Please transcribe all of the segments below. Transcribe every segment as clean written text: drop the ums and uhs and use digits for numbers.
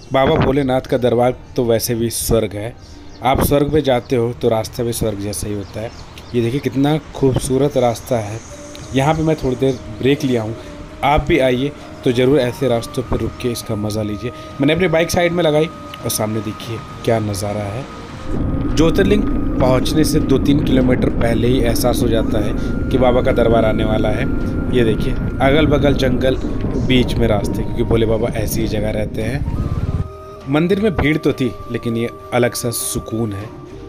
बाबा भोलेनाथ का दरबार तो वैसे भी स्वर्ग है। आप स्वर्ग पे जाते हो तो रास्ता भी स्वर्ग जैसा ही होता है। ये देखिए कितना खूबसूरत रास्ता है। यहाँ पे मैं थोड़ी देर ब्रेक लिया हूँ। आप भी आइए तो ज़रूर ऐसे रास्तों पर रुक के इसका मज़ा लीजिए। मैंने अपनी बाइक साइड में लगाई और सामने देखिए क्या नज़ारा है। ज्योतिर्लिंग पहुँचने से 2-3 किलोमीटर पहले ही एहसास हो जाता है कि बाबा का दरबार आने वाला है। ये देखिए अगल बगल जंगल, बीच में रास्ते, क्योंकि भोले बाबा ऐसी ही जगह रहते हैं। मंदिर में भीड़ तो थी लेकिन ये अलग सा सुकून है।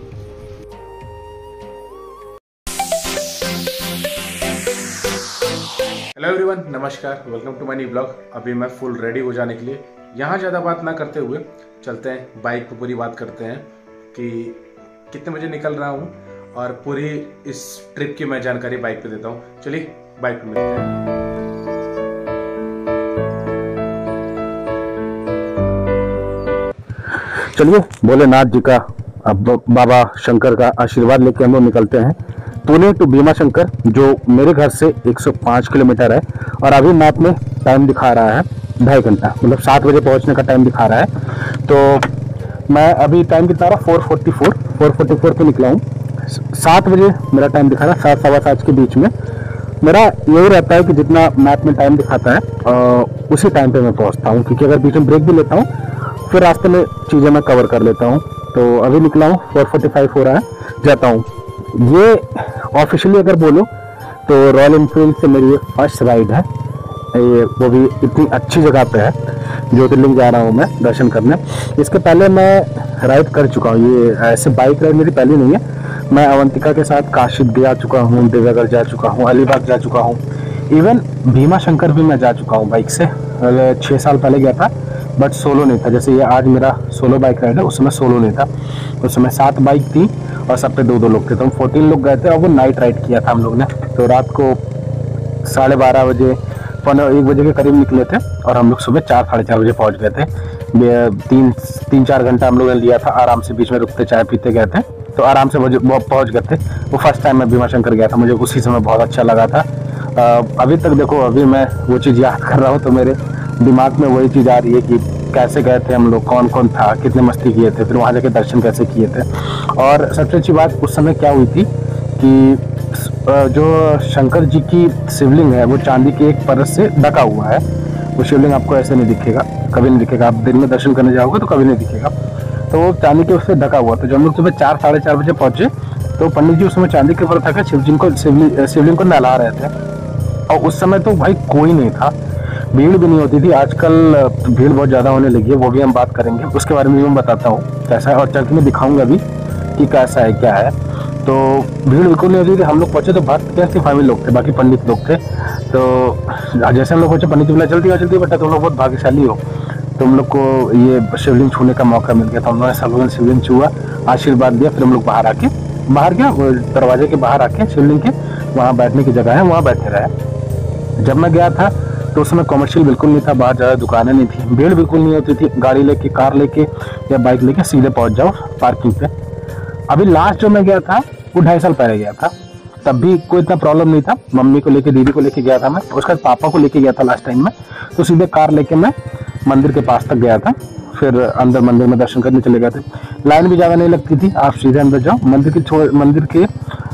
हेलो एवरीवन, नमस्कार, welcome to my new blog. अभी मैं फुल रेडी हो जाने के लिए यहाँ ज़्यादा बात ना करते हुए चलते हैं बाइक पे पूरी बात करते हैं कि कितने बजे निकल रहा हूँ और पूरी इस ट्रिप की मैं जानकारी बाइक पे देता हूँ। चलिए बाइक पे मिलते हैं। चलिए भोलेनाथ जी का अब बाबा शंकर का आशीर्वाद लेके हम लोग निकलते हैं पुणे टू भीमा शंकर, जो मेरे घर से 105 किलोमीटर है। और अभी मैप में टाइम दिखा रहा है 2.5 घंटा, मतलब 7 बजे पहुंचने का टाइम दिखा रहा है। तो मैं अभी टाइम कितना रहा, 4:44 पे निकला हूँ। 7 बजे मेरा टाइम दिखा रहा है, 7 सवा 7 के बीच में। मेरा यही रहता है कि जितना मैप में टाइम दिखाता है उसी टाइम पे मैं पहुंचता हूँ, क्योंकि अगर बीच में ब्रेक भी लेता हूँ फिर रास्ते में चीज़ें मैं कवर कर लेता हूँ। तो अभी निकला हूँ, 4:45 हो रहा है, जाता हूँ। ये ऑफिशियली अगर बोलो तो रॉयल एनफील्ड से मेरी ये फर्स्ट राइड है। ये वो भी इतनी अच्छी जगह पे है। ज्योतिर्लिंग जा रहा हूँ मैं दर्शन करने। इसके पहले मैं राइड कर चुका हूँ, ये ऐसे बाइक राइड मेरी पहली नहीं है। मैं अवंतिका के साथ काशी जा चुका हूँ, देवघर जा चुका हूँ, अलीबाग जा चुका हूँ, इवन भीमा शंकर भी मैं जा चुका हूँ बाइक से। 6 साल पहले गया था, बट सोलो नहीं था। जैसे ये आज मेरा सोलो बाइक राइड है, उस समय सोलो नहीं था। उस समय 7 बाइक थी और सब पे 2-2 लोग थे, तो हम 14 लोग गए थे। और वो नाइट राइड किया था हम लोग ने। तो रात को 12:30 बजे 1 बजे के करीब निकले थे और हम लोग सुबह 4-4:30 बजे पहुंच गए थे। 3-4 घंटा हम लोगों ने लिया था आराम से, बीच में रुकते चाय पीते गए थे, तो आराम से पहुंच गए थे। वो फर्स्ट टाइम मैं भीमा शंकर गया था, मुझे उसी समय बहुत अच्छा लगा था। अभी तक देखो, अभी मैं वो चीज़ याद कर रहा हूँ तो मेरे दिमाग में वही चीज़ आ रही है कि कैसे गए थे हम लोग, कौन कौन था, कितने मस्ती किए थे, फिर वहाँ जाके दर्शन कैसे किए थे। और सबसे अच्छी बात उस समय क्या हुई थी कि जो शंकर जी की शिवलिंग है वो चांदी के एक परत से ढका हुआ है। वो शिवलिंग आपको ऐसे नहीं दिखेगा, कभी नहीं दिखेगा। आप दिन में दर्शन करने जाओगे तो कभी नहीं दिखेगा। तो वो चांदी के उससे ढका हुआ था। जब हम लोग सुबह 4-4:30 बजे पहुंचे तो पंडित जी उस समय चांदी के ऊपर था, शिवलिंग को नहला रहे थे। और उस समय तो भाई कोई नहीं था, भीड़ भी नहीं होती थी। आजकल भीड़ बहुत ज़्यादा होने लगी है, वो भी हम बात करेंगे, उसके बारे में भी मैं बताता हूँ कैसा है, और चल के मैं दिखाऊंगा भी कि कैसा है क्या है। तो भीड़ बिल्कुल नहीं होती थी। हम लोग पहुँचे तो भक्त के 5 लोग थे, बाकी पंडित लोग थे। तो जैसे हम लोग पहुँचे, पंडित जी बोला जल्दी बेटा, तुम लोग बहुत भाग्यशाली हो, तुम लोग को ये शिवलिंग छूने का मौका मिल गया था। उन्होंने सब लोगों ने शिवलिंग छुआ, आशीर्वाद दिया। फिर हम लोग बाहर क्या दरवाजे के बाहर आके शिवलिंग के वहाँ बैठने की जगह है, वहाँ बैठे रहे। जब मैं गया था तो उस समय कमर्शियल बिल्कुल नहीं था, बाहर ज़्यादा दुकानें नहीं थी, भीड़ बिल्कुल नहीं होती थी। गाड़ी लेके, कार लेके या बाइक लेके सीधे पहुंच जाओ पार्किंग पे। अभी लास्ट जो मैं गया था वो 2.5 साल पहले गया था, तब भी कोई इतना प्रॉब्लम नहीं था। मम्मी को लेके, दीदी को लेके गया था मैं, उसके बाद पापा को लेके गया था लास्ट टाइम में। तो सीधे कार लेके मैं मंदिर के पास तक गया था, फिर अंदर मंदिर में दर्शन करने चले गए थे। लाइन भी ज़्यादा नहीं लगती थी, आप सीधे अंदर जाओ, मंदिर के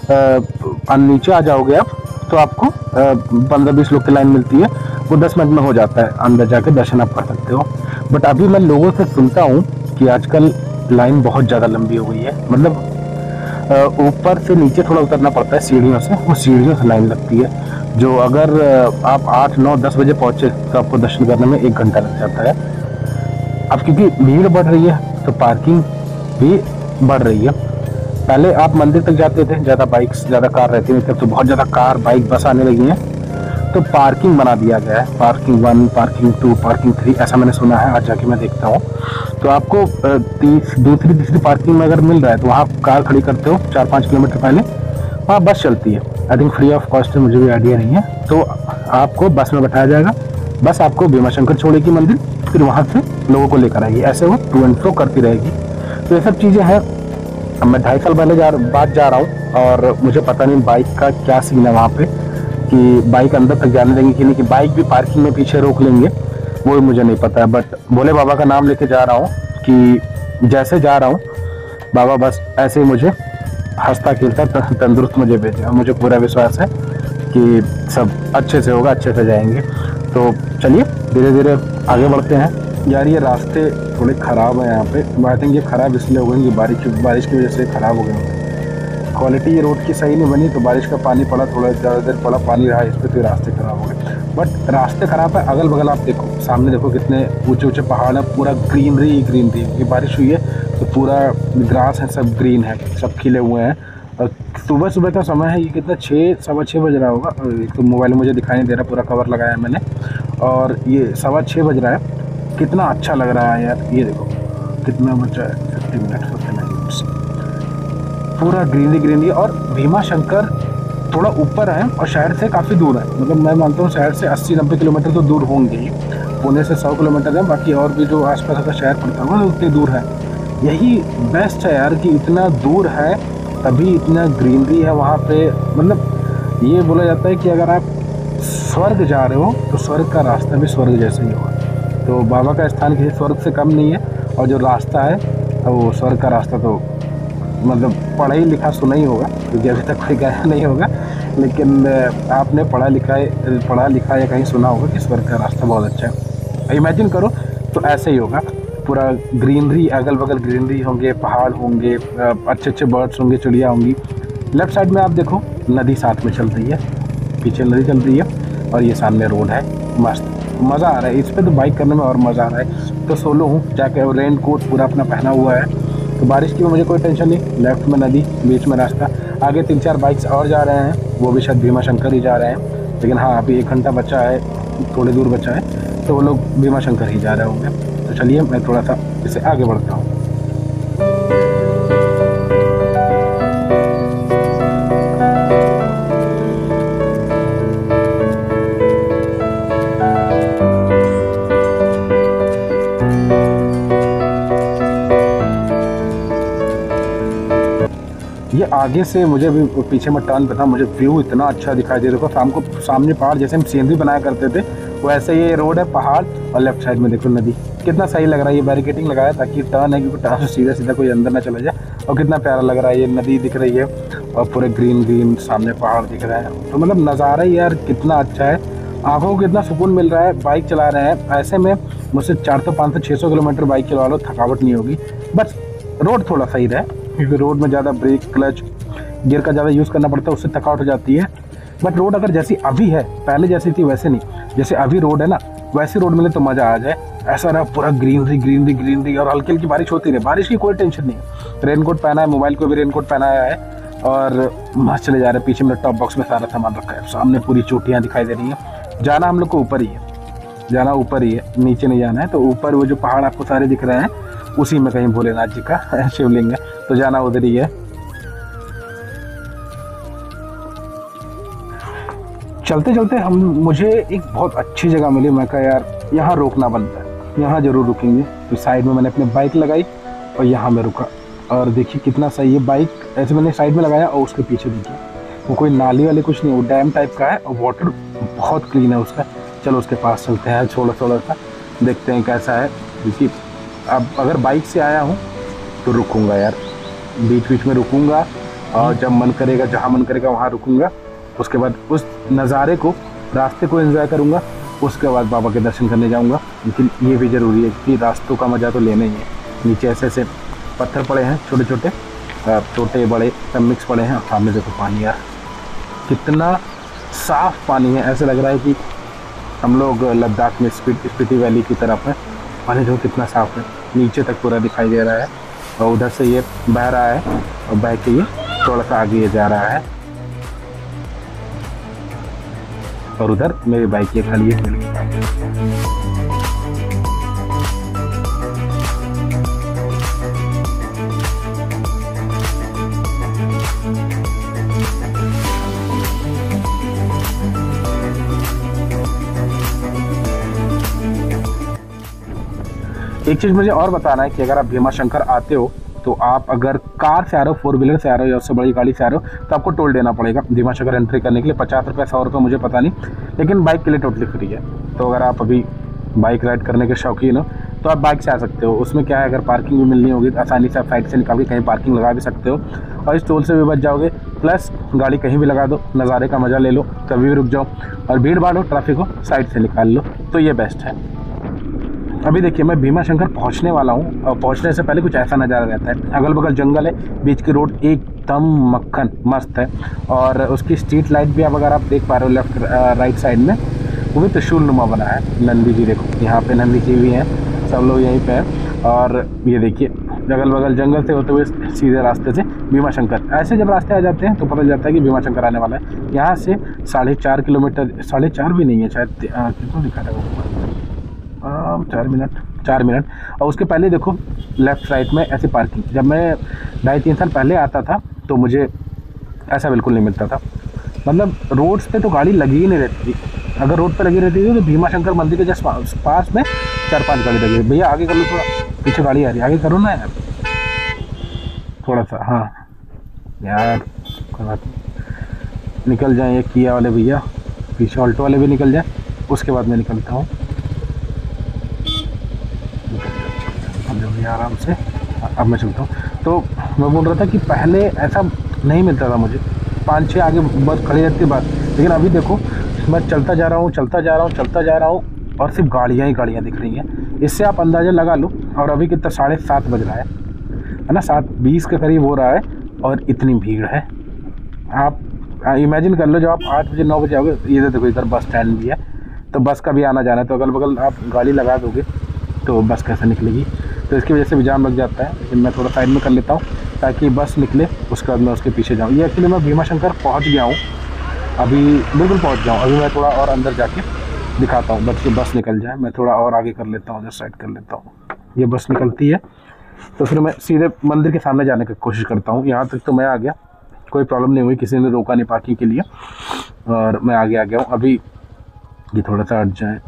नीचे आ जाओगे आप तो आपको 15-20 लोग की लाइन मिलती है। वो 10 मिनट में हो जाता है, अंदर जाके दर्शन आप कर सकते हो। बट अभी मैं लोगों से सुनता हूँ कि आजकल लाइन बहुत ज़्यादा लंबी हो गई है। मतलब ऊपर से नीचे थोड़ा उतरना पड़ता है सीढ़ियों से, वो सीढ़ियों से लाइन लगती है। जो अगर आप 8-9-10 बजे पहुँचे तो आपको दर्शन करने में 1 घंटा लग जाता है। अब क्योंकि भीड़ बढ़ रही है तो पार्किंग भी बढ़ रही है। पहले आप मंदिर तक जाते थे, ज़्यादा बाइक्स, ज़्यादा कार रहती नहीं थी, तो बहुत ज़्यादा कार, बाइक, बस आने लगी हैं। तो पार्किंग बना दिया गया है, पार्किंग 1, पार्किंग 2, पार्किंग 3, ऐसा मैंने सुना है। आज जाके मैं देखता हूँ। तो आपको दूसरी तीसरी पार्किंग में अगर मिल रहा है तो वहाँ कार खड़ी करते हो 4-5 किलोमीटर पहले, वहाँ बस चलती है। I think free of cost है, मुझे भी आइडिया नहीं है। तो आपको बस में बैठाया जाएगा, बस आपको भीमा शंकर छोड़ेगी मंदिर, फिर वहाँ से लोगों को लेकर आएगी। ऐसे वो टू एंड फ्रो करती रहेगी। तो ये सब चीज़ें हैं। मैं 2.5 साल पहले बाद जा रहा हूँ और मुझे पता नहीं बाइक का क्या सीन है वहाँ पे, कि बाइक अंदर तक जाने देंगे कि नहीं, कि बाइक भी पार्किंग में पीछे रोक लेंगे। वो मुझे नहीं पता है, बट भोले बाबा का नाम लेके जा रहा हूँ कि जैसे जा रहा हूँ बाबा बस ऐसे ही मुझे हंसता खेलता तंदुरुस्त मुझे भेजे। और मुझे पूरा विश्वास है कि सब अच्छे से होगा, अच्छे से जाएंगे। तो चलिए धीरे धीरे आगे बढ़ते हैं। यार ये रास्ते थोड़े ख़राब हैं यहाँ पे। आई थिंक ये ख़राब इसलिए हो गए कि बारिश की वजह से ख़राब हो गए होंगे। क्वालिटी ये रोड की सही नहीं बनी, तो बारिश का पानी पड़ा, थोड़ा ज़्यादा देर पड़ा पानी रहा इस पर, तो रास्ते ख़राब हो गए। बट रास्ते ख़राब है, अगल बगल आप देखो, सामने देखो कितने ऊंचे ऊंचे पहाड़ हैं, पूरा ग्रीनरी ग्रीनरी। ये बारिश हुई है तो पूरा ग्रास है, सब ग्रीन है, सब खिले हुए हैं। और सुबह सुबह का समय है, ये कितना 6 सवा 6 बज रहा होगा। तो मोबाइल में मुझे दिखाई नहीं दे रहा, पूरा कवर लगाया है मैंने, और ये 6:15 बज रहा है। कितना अच्छा लग रहा है यार। ये देखो कितना बचा है, 50 मिनट, 59 मिनट्स, पूरा ग्रीनरी ग्रीनरी। और भीमा शंकर थोड़ा ऊपर है और शहर से काफ़ी दूर है। मतलब मैं मानता हूँ शहर से 80-90 किलोमीटर तो दूर होंगे ही। पुणे से 100 किलोमीटर है, बाकी और भी जो आसपास का शहर पड़ता होगा उतनी दूर है। यही बेस्ट है यार कि इतना दूर है तभी इतना ग्रीनरी है वहाँ पे। मतलब ये बोला जाता है कि अगर आप स्वर्ग जा रहे हो तो स्वर्ग का रास्ता भी स्वर्ग जैसा ही होगा। तो बाबा का स्थान किसी स्वर्ग से कम नहीं है, और जो रास्ता है वो स्वर्ग का रास्ता तो मतलब पढ़ा ही लिखा सुना ही होगा, क्योंकि अभी तक कोई गया नहीं होगा, लेकिन आपने पढ़ा लिखा या कहीं सुना होगा कि स्वर्ग का रास्ता बहुत अच्छा है। इमेजिन करो तो ऐसे ही होगा, पूरा ग्रीनरी, अगल बगल ग्रीनरी होंगे, पहाड़ होंगे, अच्छे अच्छे बर्ड्स होंगे, चिड़िया होंगी। लेफ्ट साइड में आप देखो नदी साथ में चल रही है, पीछे नदी चल रही है, और ये सामने रोड है। मस्त मज़ा आ रहा है इस पर, तो बाइक करने में और मज़ा आ रहा है। तो सोलो हूँ, जाके रेन कोट पूरा अपना पहना हुआ है, तो बारिश की मुझे कोई टेंशन नहीं। लेफ्ट में नदी, बीच में रास्ता, आगे 3-4 बाइक्स और जा रहे हैं, वो भी शायद भीमा शंकर ही जा रहे हैं। लेकिन हाँ अभी 1 घंटा बचा है, थोड़ी दूर बचा है, तो वो लोग भीमा शंकर ही जा रहे होंगे। तो चलिए मैं थोड़ा सा इससे आगे बढ़ता हूँ। ये आगे से मुझे भी पीछे में टर्न पे था, मुझे व्यू इतना अच्छा दिखाई दे रहा था। शाम को सामने पहाड़, जैसे हम सीनरी बनाया करते थे वैसे ये रोड है, पहाड़, और लेफ्ट साइड में देखो नदी। कितना सही लग रहा है। ये बैरिकेडिंग लगाया ताकि टर्न है, क्योंकि टर्न से सीधा सीधा कोई अंदर ना चला जाए। और कितना प्यारा लग रहा है, ये नदी दिख रही है और पूरे ग्रीन ग्रीन सामने पहाड़ दिख रहे हैं। तो मतलब नज़ारा ही यार कितना अच्छा है, आँखों को कितना सुकून मिल रहा है। बाइक चला रहे हैं ऐसे में, मुझसे 400, 500, 600 किलोमीटर बाइक चला लो, थकावट नहीं होगी। बस रोड थोड़ा सही रहे, क्योंकि रोड में ज़्यादा ब्रेक, क्लच, गियर का ज़्यादा यूज़ करना पड़ता है, उससे थकावट हो जाती है। बट रोड अगर जैसी अभी है, पहले जैसी थी वैसे नहीं, जैसे अभी रोड है ना वैसी रोड मिले तो मज़ा आ जाए। ऐसा रहा पूरा ग्रीनरी ग्रीनरी ग्रीनरी, और हल्की हल्की बारिश होती रहे, बारिश की कोई टेंशन नहीं है। रेनकोट पहना है, मोबाइल को भी रेनकोट पहनाया है, और मस्त चले जा रहे हैं। पीछे मेरे टॉप बॉक्स में सारा सामान रखा है, सामने पूरी चोटियाँ दिखाई दे रही हैं। जाना हम लोग को ऊपर ही है, जाना ऊपर ही है, नीचे नहीं जाना है। तो ऊपर वो जो पहाड़ आपको सारे दिख रहे हैं उसी में कहीं भोलेनाथ जी का शिवलिंग है, तो जाना उधर ही है। चलते चलते मुझे एक बहुत अच्छी जगह मिली। मैं कहा यार यहाँ रोकना बनता है, यहाँ ज़रूर रुकेंगे। तो साइड में मैंने अपनी बाइक लगाई और यहाँ मैं रुका, और देखिए कितना सही है। बाइक ऐसे मैंने साइड में लगाया, और उसके पीछे देखिए वो कोई नाली वाली कुछ नहीं, वो डैम टाइप का है, और वाटर बहुत क्लीन है उसका। चलो उसके पास चलते हैं, थोड़ा थोड़ा सा देखते हैं कैसा है। क्योंकि अब अगर बाइक से आया हूँ तो रुकूँगा यार, बीच बीच में रुकूँगा, और जब मन करेगा, जहाँ मन करेगा वहाँ रुकूँगा। उसके बाद उस नज़ारे को, रास्ते को एंजॉय करूँगा, उसके बाद बाबा के दर्शन करने जाऊँगा। लेकिन ये भी ज़रूरी है कि रास्तों का मज़ा तो लेना ही है। नीचे ऐसे ऐसे पत्थर पड़े हैं, छोटे छोटे, छोटे बड़े सब मिक्स पड़े हैं, और सामने देखो पानी। यार कितना साफ़ पानी है, ऐसे लग रहा है कि हम लोग लद्दाख में स्पीति वैली की तरफ है। पानी देखो कितना साफ़ है, नीचे तक पूरा दिखाई दे रहा है। और उधर से ये बह रहा है, और बह के ये थोड़ा सा आगे ये जा रहा है, और उधर मेरी बाइक ये खड़ी है। एक चीज़ मुझे और बताना है कि अगर आप भीमा शंकर आते हो तो आप अगर कार से आ रहे हो, 4 व्हीलर से आ रहे हो, या उससे बड़ी गाड़ी से आ रहे हो, तो आपको टोल देना पड़ेगा भीमा शंकर एंट्री करने के लिए। 50 रुपये, 100 रुपये मुझे पता नहीं, लेकिन बाइक के लिए टोटली फ्री है। तो अगर आप अभी बाइक राइड करने के शौकीन हो तो आप बाइक से आ सकते हो। उसमें क्या है, अगर पार्किंग भी मिलनी होगी तो आसानी से आप साइड से निकाल के कहीं पार्किंग लगा भी सकते हो और इस टोल से भी बच जाओगे। प्लस गाड़ी कहीं भी लगा दो, नज़ारे का मज़ा ले लो, कभी भी रुक जाओ और भीड़ भाड़ हो, ट्रैफिक हो, साइड से निकाल लो, तो ये बेस्ट है। अभी देखिए मैं भीमा शंकर पहुंचने वाला हूं और पहुंचने से पहले कुछ ऐसा नज़ारा रहता है। अगल बगल जंगल है, बीच की रोड एकदम मक्खन मस्त है और उसकी स्ट्रीट लाइट भी अगर आप देख पा रहे हो लेफ्ट राइट साइड में, वो भी त्रिशूल नुमा बना है। नंदी जी देखो, यहाँ पे नंदी जी भी हैं, सब लोग यहीं पे हैं। और ये देखिए अगल बगल जंगल से होते हुए सीधे रास्ते से भीमा शंकर। ऐसे जब रास्ते आ जाते हैं तो पता चलता है कि भीमा शंकर आने वाला है। यहाँ से 4.5 किलोमीटर, 4.5 भी नहीं है शायद, कितना दिखा रहा है 4 मिनट। और उसके पहले देखो लेफ़्ट राइट में ऐसी पार्किंग। जब मैं 2.5-3 साल पहले आता था तो मुझे ऐसा बिल्कुल नहीं मिलता था। मतलब रोड्स पे तो गाड़ी लगी ही नहीं रहती थी। अगर रोड पे लगी रहती थी तो भीमा शंकर मंदिर के जस्ट पास में 4-5 गाड़ी लगी। भैया आगे कर लो, थोड़ा पीछे गाड़ी आ रही है, आगे करो ना यार थोड़ा सा। हाँ यार कोई बात नहीं, निकल जाए ये किया वाले भैया, पीछे ऑल्टो वाले भी निकल जाए, उसके बाद मैं निकलता हूँ। आराम से अब मैं चलता हूँ। तो मैं बोल रहा था कि पहले ऐसा नहीं मिलता था मुझे, 5-6 आगे बस खड़ी रहती बात, लेकिन अभी देखो मैं चलता जा रहा हूँ और सिर्फ गाड़ियाँ ही गाड़ियाँ दिख रही हैं। इससे आप अंदाज़ा लगा लो। और अभी कितना 7:30 बज रहा है ना, 7:20 के करीब हो रहा है और इतनी भीड़ है। आप इमेजिन कर लो जब आप 8 बजे 9 बजे आओगे, ये देखो इधर बस स्टैंड भी है, तो बस का भी आना जाना है, तो अगल बगल आप गाड़ी लगा दोगे तो बस कैसे निकलेगी, तो इसकी वजह से भी जाम लग जाता है। लेकिन मैं थोड़ा साइड में कर लेता हूँ ताकि बस निकले, उसके बाद मैं उसके पीछे जाऊँ। ये एक्चुअली मैं भीमा शंकर पहुँच गया हूँ, अभी बिल्कुल पहुँच जाऊँ। अभी मैं थोड़ा और अंदर जाके दिखाता हूँ, बस निकल जाए, मैं थोड़ा और आगे कर लेता हूँ, उधर साइड कर लेता हूँ। ये बस निकलती है तो फिर मैं सीधे मंदिर के सामने जाने की कोशिश करता हूँ। यहाँ तक तो मैं आ गया, कोई प्रॉब्लम नहीं हुई, किसी ने रोका नहीं पार्किंग के लिए और मैं आगे आ गया हूँ। अभी ये थोड़ा सा हट जाए,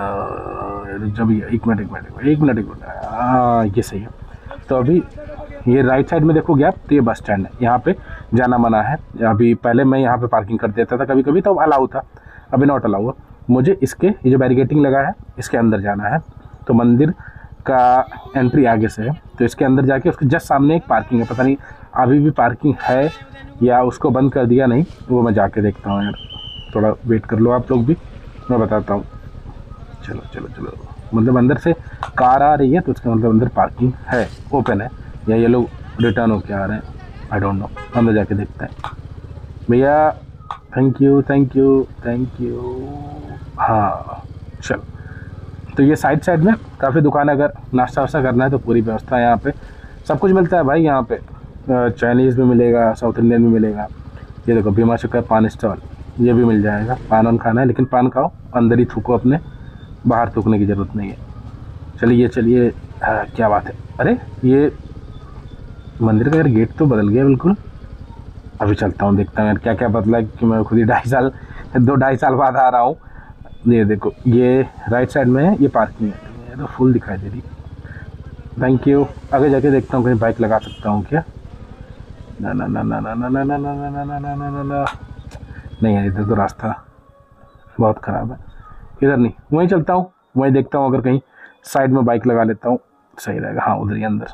जब एक मिनट हाँ ये सही है। तो अभी ये राइट साइड में देखो गैप, तो ये बस स्टैंड है, यहाँ पे जाना मना है। अभी पहले मैं यहाँ पे पार्किंग कर देता था कभी कभी, तो अलाउ था, अभी नॉट अलाउ है। मुझे इसके ये जो बैरिकेटिंग लगा है इसके अंदर जाना है। तो मंदिर का एंट्री आगे से है, तो इसके अंदर जाके उसके जस्ट सामने एक पार्किंग है, पता नहीं अभी भी पार्किंग है या उसको बंद कर दिया, नहीं वो मैं जाके देखता हूँ यार। थोड़ा वेट कर लो आप लोग भी, मैं बताता हूँ। चलो मतलब अंदर से कार आ रही है तो उसका मतलब अंदर पार्किंग है, ओपन है, या ये लोग रिटर्न होके आ रहे हैं, आई डोंट नो। अंदर जाके देखते हैं। भैया थैंक यू। हाँ चलो, तो ये साइड में काफ़ी दुकान, अगर नाश्ता वास्ता करना है तो पूरी व्यवस्था है यहाँ पे, सब कुछ मिलता है भाई। यहाँ पे चाइनीज़ भी मिलेगा, साउथ इंडियन भी मिलेगा। ये देखो भीमा शंकर पान स्टॉल, ये भी मिल जाएगा। पान वान खाना है लेकिन पान खाओ, अंदर ही थूको अपने, बाहर थूकने की ज़रूरत नहीं है। चलिए क्या बात है, अरे ये मंदिर का यार गेट तो बदल गया बिल्कुल। अभी चलता हूँ, देखता हूँ यार क्या क्या बदला है, कि मैं खुद ही 2-2.5 साल बाद आ रहा हूँ। ये देखो ये राइट साइड में है, ये पार्किंग है, ये तो फुल दिखाई दे रही। Thank you. आगे जाके देखता हूँ कहीं बाइक लगा सकता हूँ क्या। ना नहीं है, इधर तो रास्ता बहुत ख़राब है, इधर नहीं, वहीं चलता हूँ, वहीं देखता हूँ अगर कहीं साइड में बाइक लगा लेता हूँ सही रहेगा। हाँ उधर ही अंदर।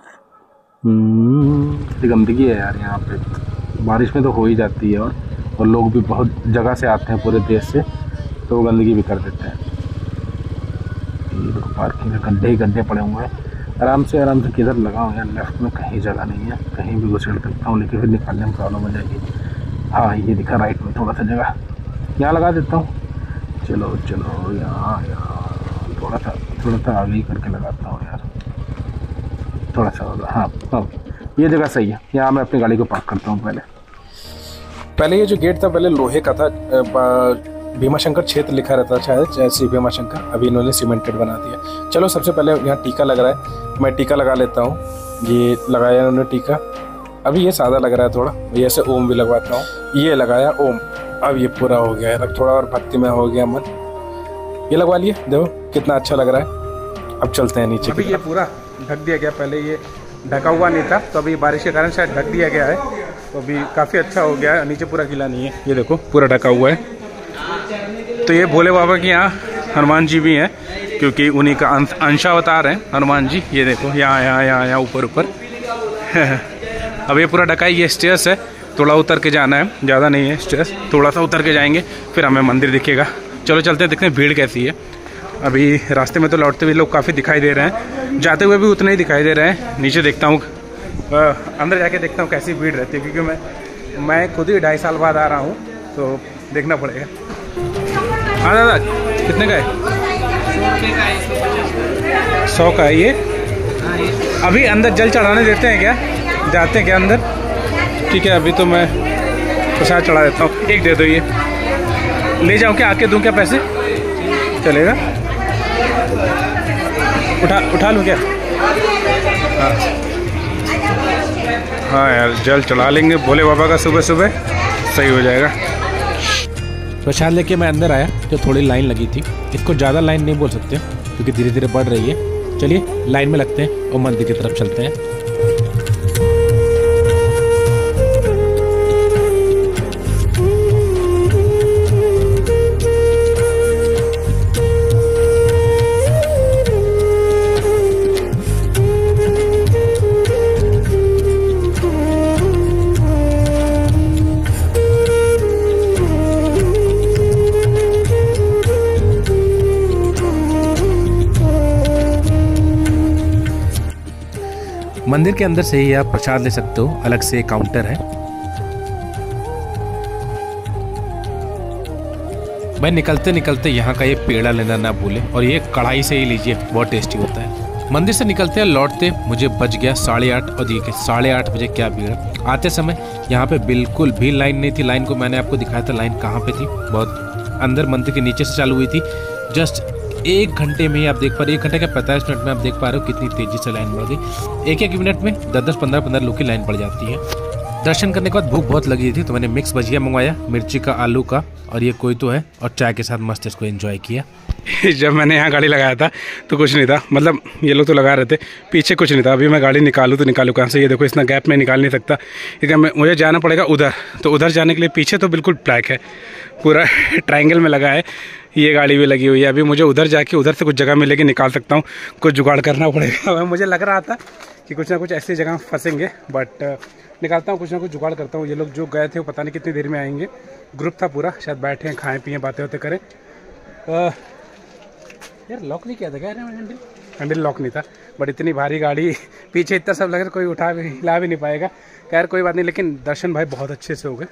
गंदगी है यार यहाँ पे, बारिश में तो हो ही जाती है, और लोग भी बहुत जगह से आते हैं पूरे देश से, तो वो गंदगी भी कर देते हैं। ये देखो पार्किंग में गड्ढे पड़े हुए हैं। आराम से किधर लगाऊँ यार, लेफ्ट में कहीं जगह नहीं है, कहीं भी घुसेड़ सकता हूँ, लेकिन फिर निकालने में प्रॉब्लम हो जाएगी। हाँ ये दिखा राइट में थोड़ा सा जगह, यहाँ लगा देता हूँ। चलो यहाँ थोड़ा सा आगे ही करके लगाता हूँ यार, थोड़ा सा होगा। हाँ ये जगह सही है, यहाँ मैं अपनी गाड़ी को पार्क करता हूँ। पहले ये जो गेट था पहले लोहे का था, भीमा शंकर क्षेत्र लिखा रहता था शायद, श्री भीमा शंकर, अभी इन्होंने सीमेंटेड बना दिया। चलो सबसे पहले यहाँ टीका लग रहा है, मैं टीका लगा लेता हूँ। ये लगाया इन्होंने टीका, अभी ये सादा लग रहा है थोड़ा, ये से ओम भी लगवाता हूँ। ये लगाया ओम, अब ये पूरा हो गया है, थोड़ा और भक्ति में हो गया मन। ये लगवा लिए, देखो कितना अच्छा लग रहा है। अब चलते हैं नीचे। अभी ये पूरा ढक दिया गया, पहले ये ढका हुआ नहीं था, तो अभी बारिश के कारण शायद ढक दिया गया है, तो अभी काफ़ी अच्छा हो गया है। नीचे पूरा गीला नहीं है, ये देखो पूरा ढका हुआ है। तो ये भोले बाबा की यहाँ हनुमान जी भी हैं, क्योंकि उन्हीं का अंशावतार हैं हनुमान जी। ये देखो यहाँ ऊपर अब ये पूरा ढका है। ये स्टेयर्स है, थोड़ा उतर के जाना है, ज़्यादा नहीं है स्टेयर्स, थोड़ा सा उतर के जाएंगे फिर हमें मंदिर दिखेगा। चलो चलते हैं, देखते हैं भीड़ कैसी है। अभी रास्ते में तो लौटते हुए लोग काफ़ी दिखाई दे रहे हैं, जाते हुए भी उतने ही दिखाई दे रहे हैं। नीचे देखता हूँ, अंदर जाके देखता हूँ कैसी भीड़ रहती है, क्योंकि मैं खुद ही 2.5 साल बाद आ रहा हूँ, तो देखना पड़ेगा। हाँ दादा, कितने का है? 100 का है ये। अभी अंदर जल चढ़ाने देते हैं क्या? जाते हैं क्या अंदर? ठीक है, अभी तो मैं प्रसाद चढ़ा देता हूँ। एक दे दो, ये ले जाऊँ क्या? आके दूँ क्या पैसे? चलेगा? उठा लूँ क्या? हाँ यार, जल चढ़ा लेंगे भोले बाबा का सुबह सुबह, सही हो जाएगा। प्रसाद लेके मैं अंदर आया तो थोड़ी लाइन लगी थी। इसको ज़्यादा लाइन नहीं बोल सकते क्योंकि धीरे धीरे बढ़ रही है। चलिए लाइन में लगते हैं और मंदिर की तरफ चलते हैं। मंदिर के अंदर से ही आप प्रसाद ले सकते हो, अलग से काउंटर है। मैं निकलते निकलते यहाँ का ये पेड़ा लेना ना भूले, और ये कढ़ाई से ही लीजिए, बहुत टेस्टी होता है। मंदिर से निकलते लौटते मुझे बज गया 8:30, और देखिए 8:30 बजे क्या भीड़। आते समय यहाँ पे बिल्कुल भी लाइन नहीं थी। लाइन को मैंने आपको दिखाया था लाइन कहाँ पे थी, बहुत अंदर मंदिर के नीचे से चालू हुई थी। जस्ट 1 घंटे में ही आप देख पा रहे, 1 घंटे के 45 मिनट में आप देख पा रहे हो कितनी तेजी से लाइन बढ़ गई। 1-1 मिनट में 10-10, 15-15 लोग की लाइन पड़ जाती है। दर्शन करने के बाद भूख बहुत लगी थी, तो मैंने मिक्स भजिया मंगवाया, मिर्ची का, आलू का, और ये कोई तो है, और चाय के साथ मस्त इसको एंजॉय किया। जब मैंने यहाँ गाड़ी लगाया था तो कुछ नहीं था, मतलब ये लोग तो लगा रहे थे, पीछे कुछ नहीं था। अभी मैं गाड़ी निकालूँ तो निकालूँ कहाँ से? ये देखो, इतना गैप में निकाल नहीं सकता, क्योंकि मुझे जाना पड़ेगा उधर। तो उधर जाने के लिए पीछे तो बिल्कुल ब्लैक है, पूरा ट्रायंगल में लगा है। ये गाड़ी भी लगी हुई है। अभी मुझे उधर जाके उधर से कुछ जगह मिलेगी, निकाल सकता हूँ, कुछ जुगाड़ करना पड़ेगा। मुझे लग रहा था कि कुछ ना कुछ ऐसी जगह फंसेंगे, बट निकालता हूँ, कुछ ना कुछ जुगाड़ करता हूँ। ये लोग जो गए थे वो पता नहीं कितनी देर में आएंगे। ग्रुप था पूरा, शायद बैठे हैं, खाएँ पिए, बातें होते करें। यार लॉक नहीं किया था क्या? हैंडल लॉक नहीं था, बट इतनी भारी गाड़ी, पीछे इतना सब लग रहा, कोई उठा भी हिला भी नहीं पाएगा। खैर कोई बात नहीं, लेकिन दर्शन भाई बहुत अच्छे से हो गए।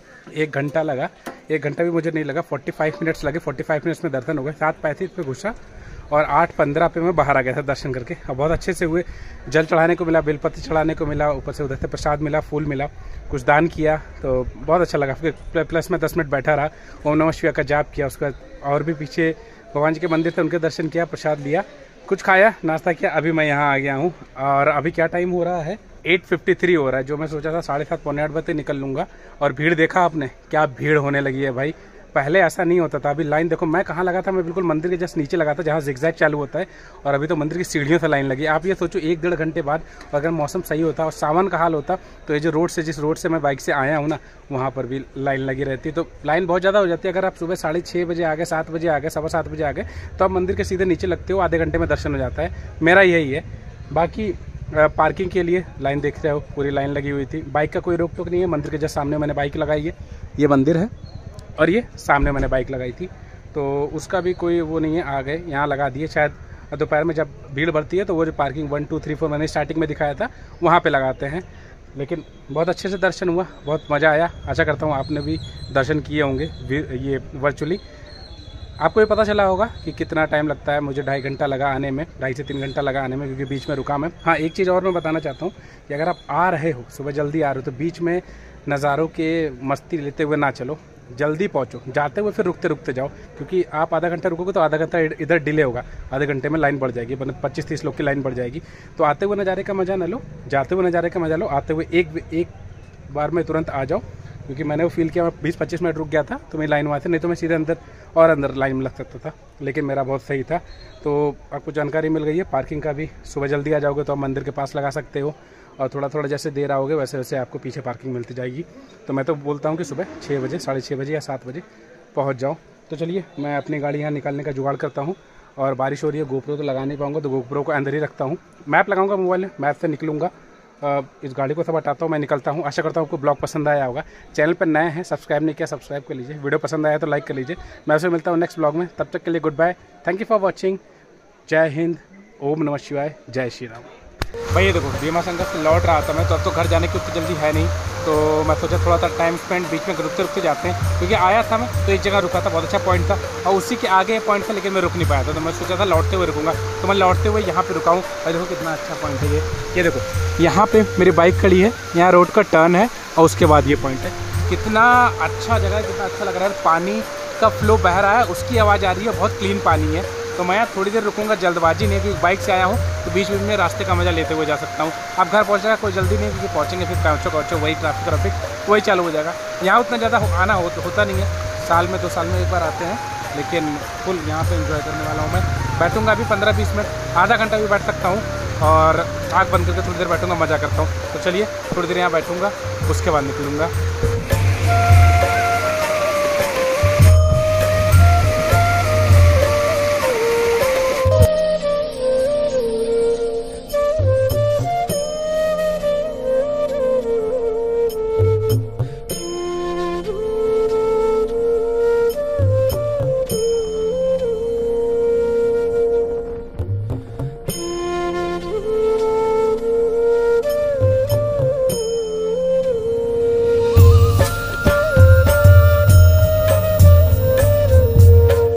1 घंटा लगा, 1 घंटा भी मुझे नहीं लगा, 45 मिनट्स लगे। 45 मिनट्स में दर्शन हो गए। 7:35 पे घुसा और 8:15 पे मैं बाहर आ गया था दर्शन करके, और बहुत अच्छे से हुए। जल चढ़ाने को मिला, बेलपत्र चढ़ाने को मिला, ऊपर से उधर से प्रसाद मिला, फूल मिला, कुछ दान किया, तो बहुत अच्छा लगा। फिर प्लस में 10 मिनट बैठा रहा, ओम नमः शिवाय का जाप किया। उसके बाद और भी पीछे भगवान जी के मंदिर थे, उनके दर्शन किया, प्रसाद लिया, कुछ खाया, नाश्ता किया। अभी मैं यहाँ आ गया हूँ, और अभी क्या टाइम हो रहा है? 8:53 हो रहा है। जो मैं सोचा था 7:30 पौने 8 बजे निकल लूँगा। और भीड़ देखा आपने, क्या भीड़ होने लगी है भाई। पहले ऐसा नहीं होता था। अभी लाइन देखो, मैं कहाँ लगा था? मैं बिल्कुल मंदिर के जस्ट नीचे लगा था, जहाँ जिगजैग चालू होता है, और अभी तो मंदिर की सीढ़ियों से लाइन लगी। आप ये सोचो 1-1.5 घंटे बाद अगर मौसम सही होता और सावन का हाल होता, तो ये जो रोड से, जिस रोड से मैं बाइक से आया हूँ ना, वहाँ पर भी लाइन लगी रहती। तो लाइन बहुत ज़्यादा हो जाती है। अगर आप सुबह 6:30 बजे आ गए, 7 बजे आ गए, 7:15 बजे आ गए, तो आप मंदिर के सीधे नीचे लगते हो, आधे घंटे में दर्शन हो जाता है। मेरा यही है। बाकी पार्किंग के लिए लाइन देख रहे हो, पूरी लाइन लगी हुई थी। बाइक का कोई रोक टोक नहीं है। मंदिर के जस्ट सामने मैंने बाइक लगाई है, ये मंदिर है, और ये सामने मैंने बाइक लगाई थी, तो उसका भी कोई वो नहीं है। आ गए, यहाँ लगा दिए। शायद दोपहर में जब भीड़ बढ़ती है तो वो जो पार्किंग 1, 2, 3, 4 मैंने स्टार्टिंग में दिखाया था, वहाँ पे लगाते हैं। लेकिन बहुत अच्छे से दर्शन हुआ, बहुत मज़ा आया। आशा करता हूँ आपने भी दर्शन किए होंगे ये वर्चुअली। आपको ये पता चला होगा कि कितना टाइम लगता है। मुझे 2.5 घंटा लगा आने में, 2.5 से 3 घंटा लगा आने में, क्योंकि बीच में रुका मैं। हाँ, एक चीज़ और मैं बताना चाहता हूँ कि अगर आप आ रहे हो, सुबह जल्दी आ रहे हो, तो बीच में नज़ारों के मस्ती लेते हुए ना चलो, जल्दी पहुँचो। जाते हुए फिर रुकते रुकते जाओ, क्योंकि आप आधा घंटा रुकोगे तो आधा घंटा इधर डिले होगा, आधे घंटे में लाइन बढ़ जाएगी, 25-30 लोग की लाइन बढ़ जाएगी। तो आते हुए नज़ारे का मज़ा ना लो, जाते हुए नज़ारे का मज़ा लो। आते हुए एक बार में तुरंत आ जाओ, क्योंकि मैंने वो फील किया। मैं 20-25 मिनट रुक गया था तो मेरी लाइन वहाँ थी, नहीं तो मैं सीधे अंदर लाइन में लग सकता था। लेकिन मेरा बहुत सही था। तो आपको जानकारी मिल गई है पार्किंग का भी। सुबह जल्दी आ जाओगे तो आप मंदिर के पास लगा सकते हो, और थोड़ा थोड़ा जैसे देर आओगे वैसे वैसे आपको पीछे पार्किंग मिलती जाएगी। तो मैं तो बोलता हूँ कि सुबह 6 बजे, 6:30 बजे या 7 बजे पहुँच जाओ, तो चलिए मैं अपनी गाड़ी यहाँ निकालने का जुगाड़ करता हूँ। और बारिश हो रही है, गोप्रो तो लगा नहीं पाऊँगा, तो गोप्रो को अंदर ही रखता हूँ। मैप लगाऊंगा मोबाइल में, मैप से निकलूँगा। इस गाड़ी को सब हटाता हूँ, मैं निकलता हूँ। आशा करता हूँ आपको ब्लॉग पसंद आया होगा। चैनल पर नए हैं, सब्सक्राइब नहीं किया, सब्सक्राइब कर लीजिए। वीडियो पसंद आया तो लाइक कर लीजिए। मैं आपसे मिलता हूँ नेक्स्ट ब्लॉग में, तब तक के लिए good bye. Thank you for watching. जय हिंद, ओम नमः शिवाय, जय श्री राम। भाई ये देखो, भीमा शंकर से लौट रहा था मैं, तो अब तो घर जाने की उतनी जल्दी है नहीं, तो मैं सोचा थोड़ा सा टाइम स्पेंड बीच में रुकते रुकते जाते हैं, क्योंकि आया था मैं तो एक जगह रुका था, बहुत अच्छा पॉइंट था, और उसी के आगे पॉइंट था, लेकिन मैं रुक नहीं पाया था, तो मैं सोचा था लौटते हुए रुकूंगा, तो मैं लौटते हुए यहाँ पे रुका हूँ। और देखो कितना अच्छा पॉइंट है ये देखो, यहाँ पे मेरी बाइक खड़ी है, यहाँ रोड का टर्न है, और उसके बाद ये पॉइंट है। कितना अच्छा जगह है, कितना अच्छा लग रहा है। पानी का फ्लो बह रहा है, उसकी आवाज़ आ रही है, बहुत क्लीन पानी है। तो मैं यहाँ थोड़ी देर रुकूंगा, जल्दबाजी नहीं, क्योंकि बाइक से आया हूँ, तो बीच बीच में रास्ते का मजा लेते हुए जा सकता हूँ। अब घर पहुँचेगा कोई जल्दी नहीं, क्योंकि पहुँचेंगे फिर पहुँचो वही ट्रैफिक वही चालू हो जाएगा। यहाँ उतना ज़्यादा आना होता नहीं है, साल में 2 साल में एक बार आते हैं, लेकिन फुल यहाँ पे एंजॉय करने वाला हूँ मैं। बैठूंगा अभी 15-20 मिनट, आधा घंटा भी बैठ सकता हूँ, और आँख बंद करके थोड़ी देर बैठूंगा, मज़ा करता हूँ। तो चलिए थोड़ी देर यहाँ बैठूंगा, उसके बाद निकलूँगा।